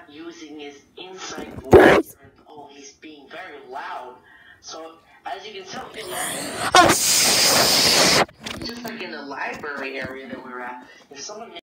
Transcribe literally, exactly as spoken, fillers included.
using his inside voice, and oh, he's being very loud. So, as you can tell, just like in the library area that we're at, if someone